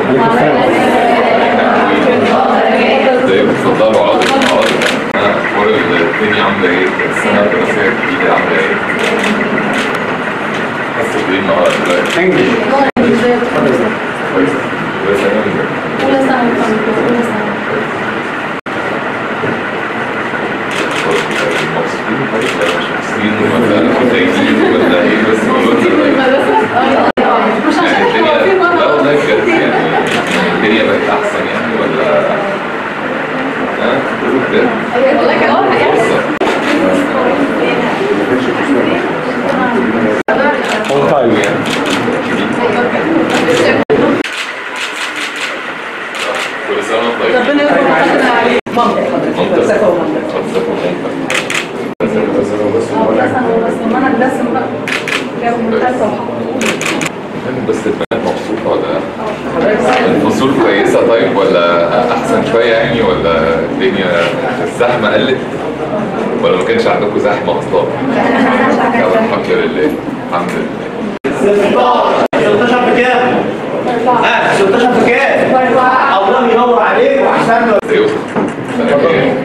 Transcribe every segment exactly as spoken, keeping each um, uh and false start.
ازيكم؟ اتفضلوا اقعدوا اقعدوا. اخبار الدنيا عامله ايه؟ السنه الدراسيه الجديده عامله ايه؟ حاسه بايه النهارده دلوقتي؟ انجلش. كويس. كويس قوي. اولى ثانوي اولى ثانوي. مبسوطين خالص ولا مش مبسوطين ولا متضايقين ولا ايه؟ بس قولوا لنا. مش عشان احنا واقفين لا والله بجد يعني الدنيا بقت احسن يعني ولا ها؟ قولوا بجد. بقول لك اه اون تايم يعني. كل سنه وانت طيب. ربنا يرحم حضرتك عليك. منطقه فلسفه ومنطقه. المنهج دسم بقى. جو ممتازه وحقوق. بس البنات مبسوطه ولا الفصول كويسه طيب ولا احسن شويه يعني ولا الدنيا الزحمه قلت ولا ما كانش عندكم زحمه اصلا؟ الحمد لله الحمد لله. ستاشر في كام؟ ها ستاشر في كام؟ الله ينور عليك واحسن له. ايوه سنه كام؟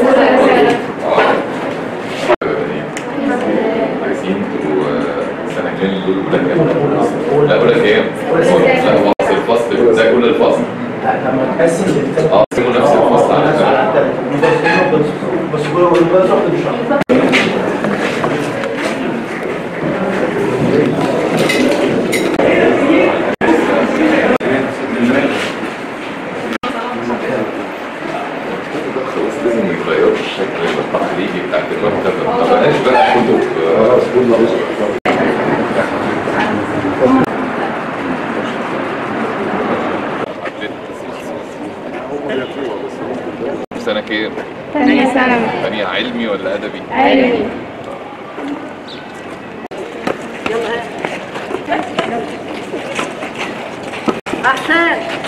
عايزين تبقوا سنه كام دول ولا كام؟ لا ولا كام؟ لا وصل الفصل زي كل الفصل. لما تحس ان اه سيبوا نفس الفصل على فكره. بس جوه الباص واخد الشهر. لازم يغيروا الشكل التقليدي بتاع المكتبه، ما بقاش بقى كتب. في سنة كام؟ تانية ثانوي. تانية علمي ولا أدبي؟ علمي. أحسن.